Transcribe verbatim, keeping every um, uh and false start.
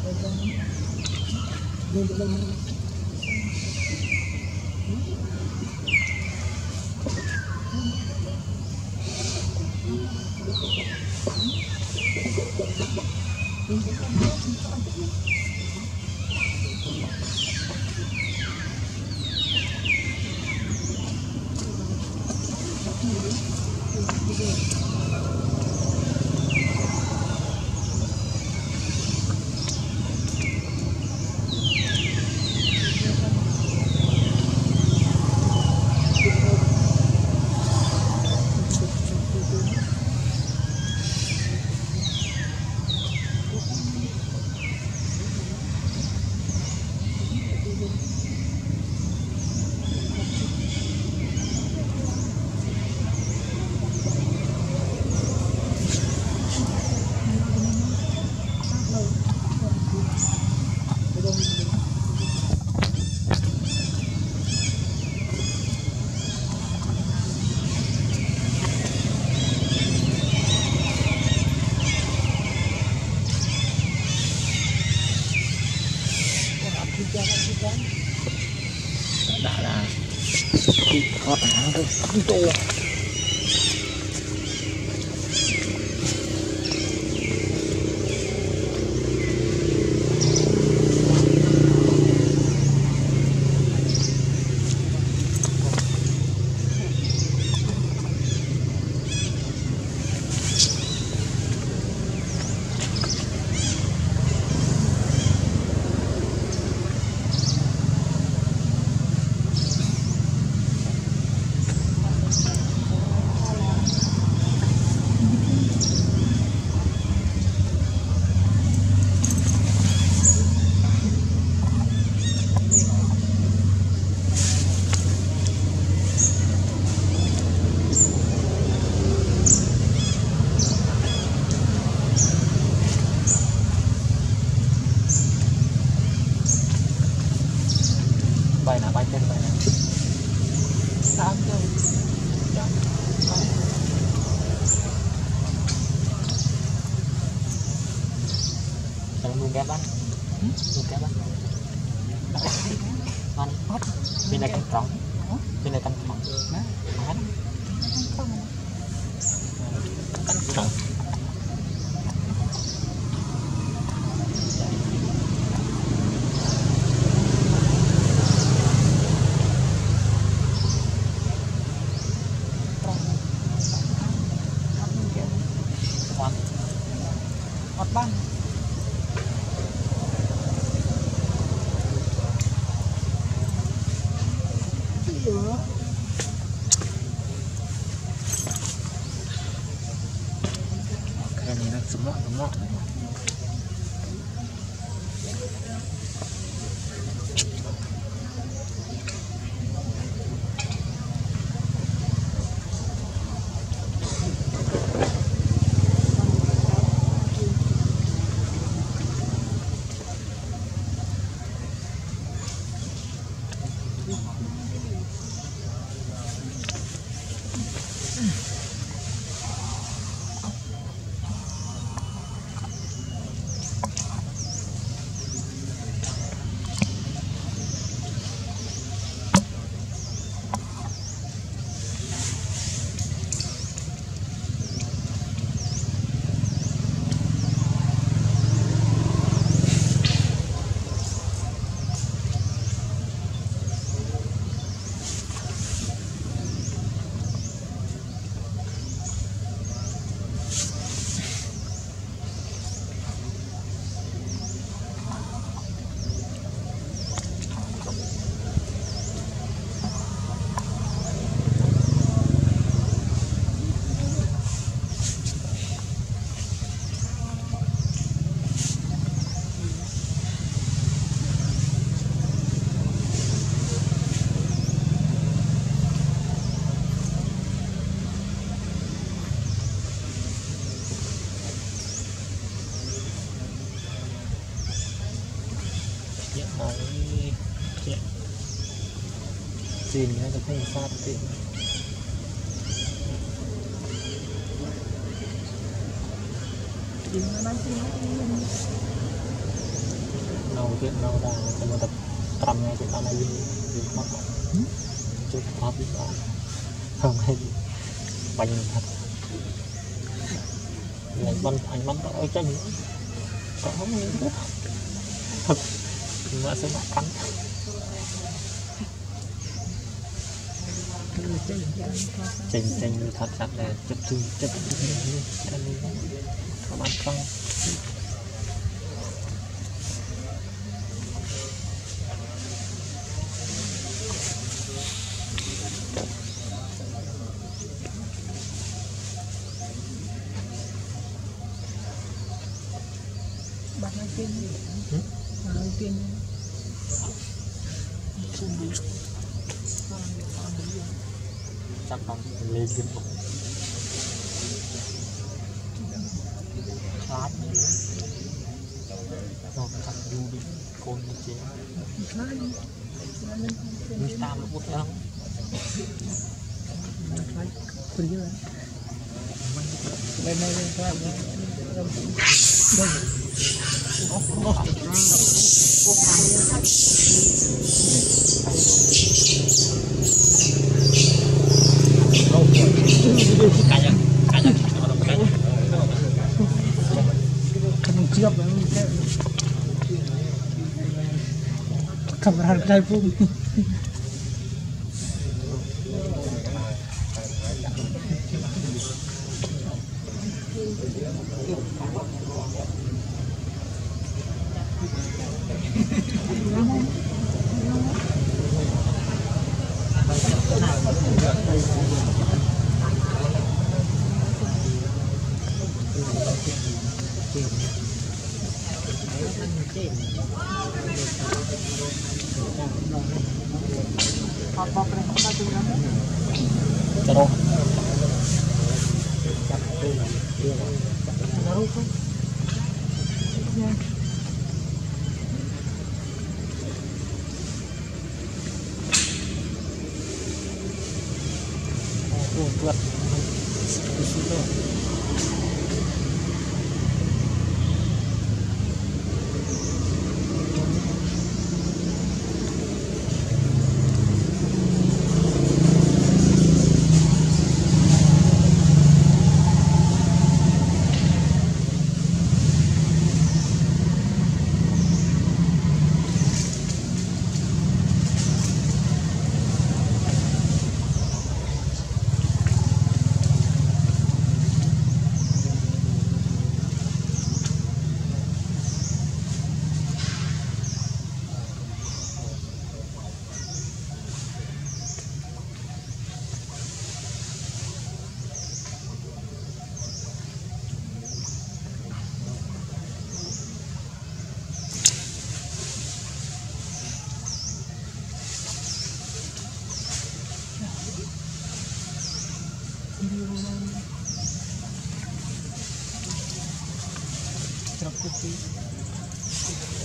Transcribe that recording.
đã là hot áo thôi không to. Bài nào bài trên bài nào sao chơi Kalau nunggu ban, nunggu ban, ban hot, bên này căng trống, bên này căng trống, nah, kan, căng trống. Hot ban. Oke, ini semua semua. Xin cái nó không sát thì Hãy subscribe cho kênh Ghiền Mì Gõ để không bỏ lỡ những video hấp dẫn. trong chuyện đâu ra cho nó tập trăm ngày chuyện này gì mất chút khó bị bỏ không hay bánh thật lại bắn anh bắn ở chân có không nghĩ nữa thật mà sẽ bắt cắn chênh chênh thật thật là chấp tư chấp tư không ăn không bạn nói tiên bạn nói tiên chắc không lên liên tục chán rồi chắc du đi côn đi chế đi tam một lần đây này đây các bạn siap kamera kedai pun apa perintah dengan terus terus tuh buat di situ terus